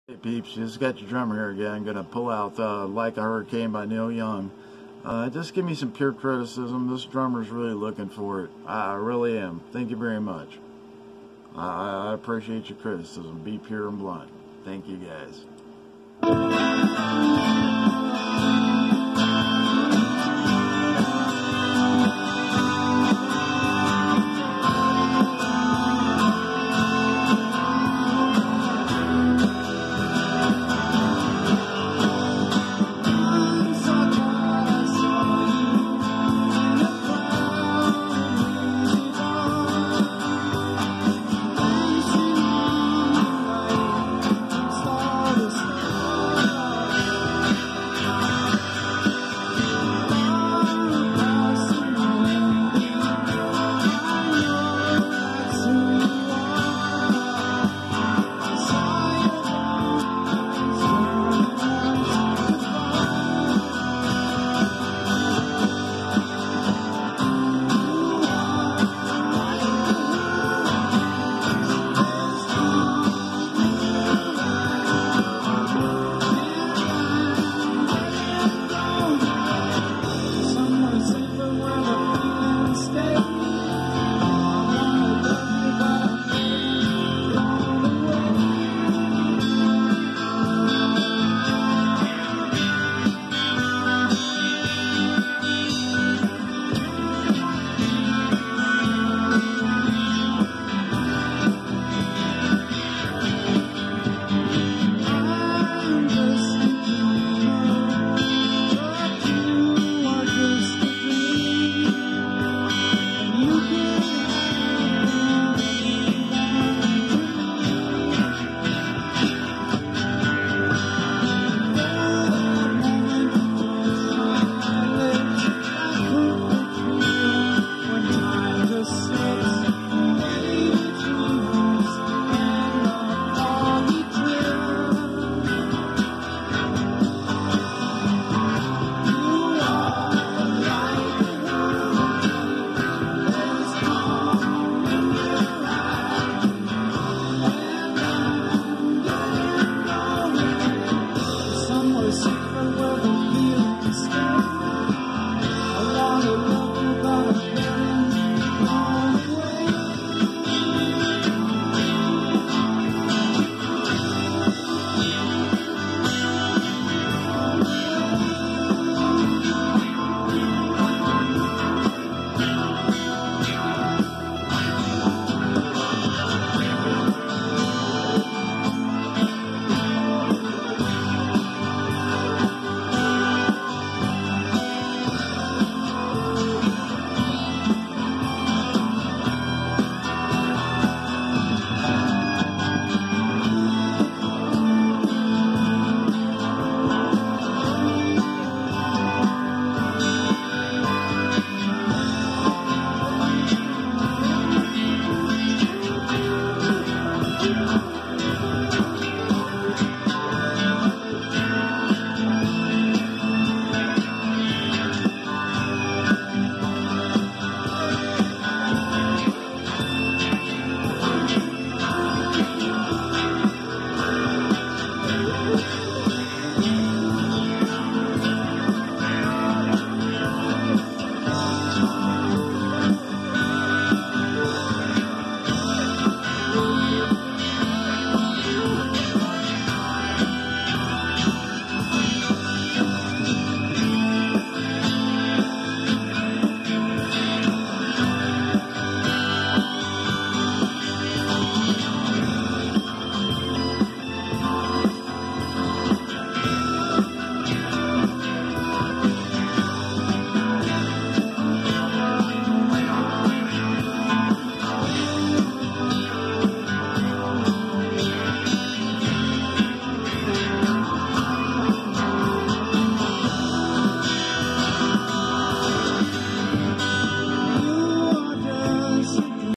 Hey peeps, just got your drummer here again. I'm gonna pull out Like a Hurricane by Neil Young. Just give me some pure criticism. This drummer's really looking for it. I really am. Thank you very much. I appreciate your criticism. Be pure and blunt. Thank you guys.